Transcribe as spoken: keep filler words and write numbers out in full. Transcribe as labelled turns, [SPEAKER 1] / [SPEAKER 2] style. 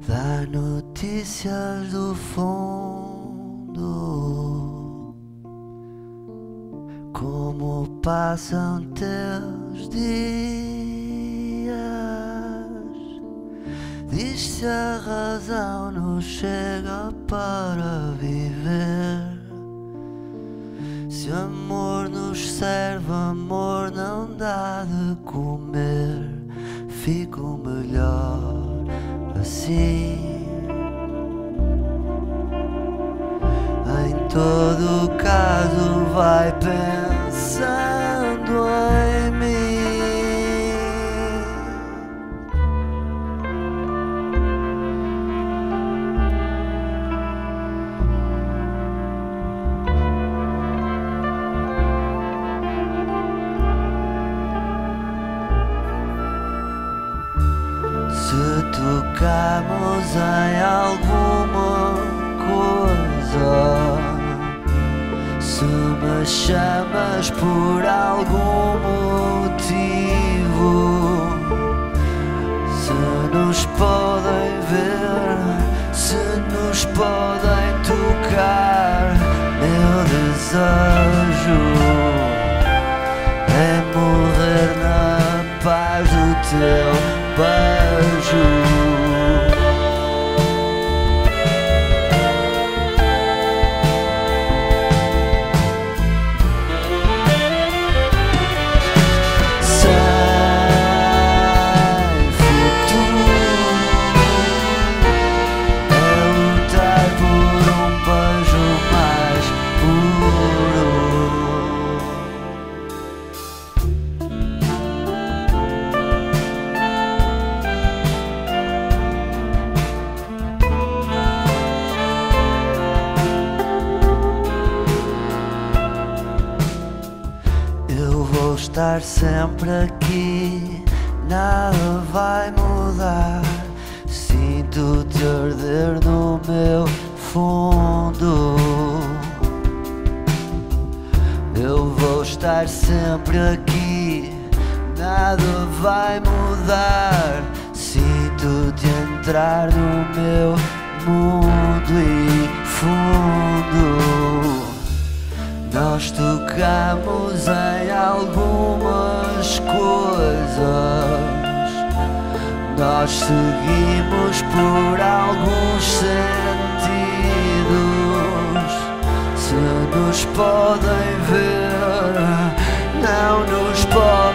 [SPEAKER 1] Dá notícias do fundo, como passam teus dias. Diz se a razão nos chega para viver. Se amor nos serve, amor não dá de comer. Fico melhor assim. Em todo caso vai pensando em mim. Se tocamos em alguma coisa, se me chamas por algum motivo, se nos podem ver, se nos podem tocar, meu desejo é morrer na paz do teu beijo. Vou estar sempre aqui, nada vai mudar. Sinto-te arder no meu fundo. Eu vou estar sempre aqui, nada vai mudar. Sinto-te entrar no meu mundo e fundo. Nós tocamos em algumas coisas, nós seguimos por alguns sentidos. Se nos podem ver, não nos podem